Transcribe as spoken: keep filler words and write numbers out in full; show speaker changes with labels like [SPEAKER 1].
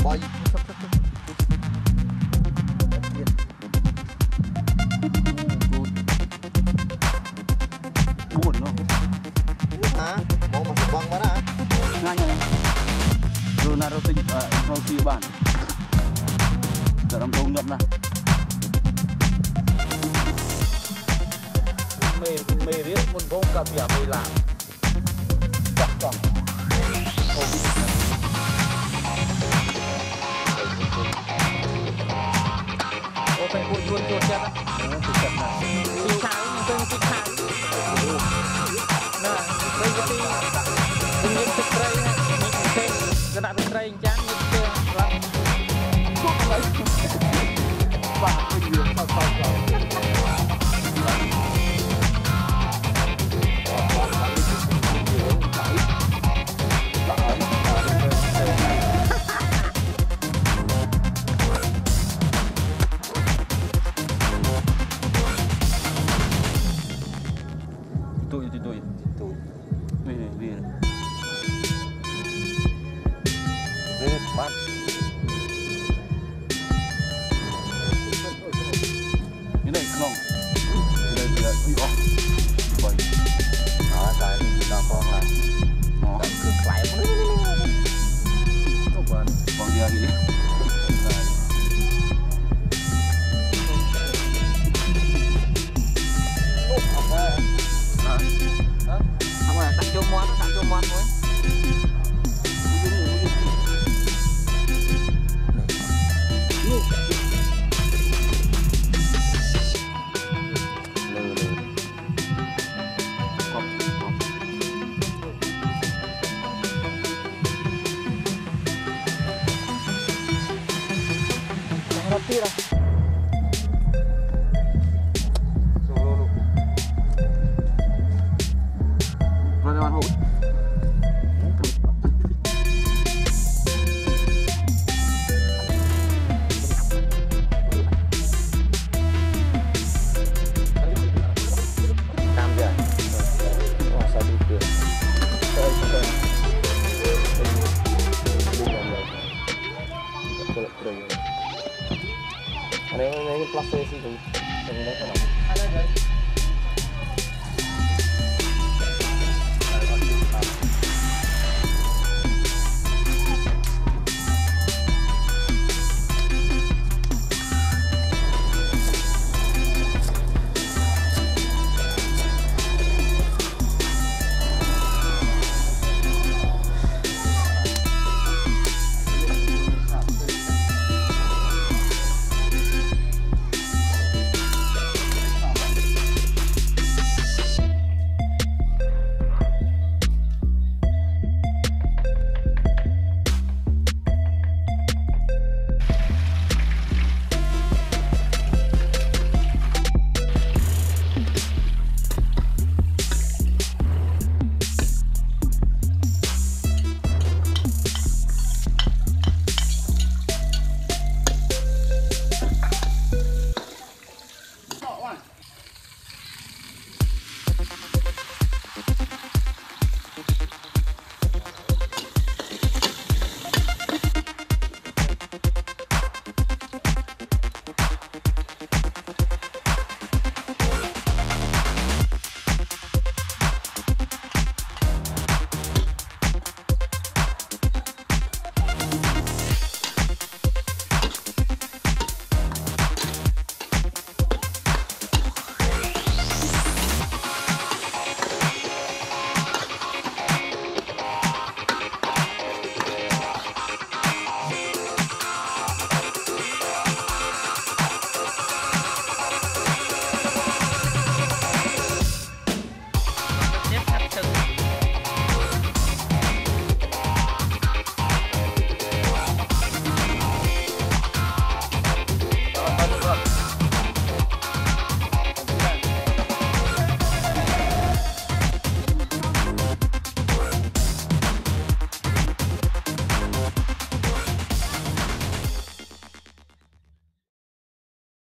[SPEAKER 1] bay buồn không hả mau mà băng mà đã ngay ngay rồi nào tinh rồi kia bạn giờ làm công nhận nè mê mê biết muốn vong cả việc mê làm chặt chặt ô phải cuốn cuốn cuốn chết á xì khái mình xì khái nè đây cái gì mình những cái tray này mình thêm cái đại bên tray chán như thế lắm thuốc lấy và cái gì mà sao sao tụi tụi tụi tụi về về về bắt cái này không cái này là bị ỏng vậy đó cái đó con là nó cứ lại không còn còn gì gì đặt cho món đặt cho món thôi Hãy Ini ini plastik sih tuh, yang ini kan. Ada guys.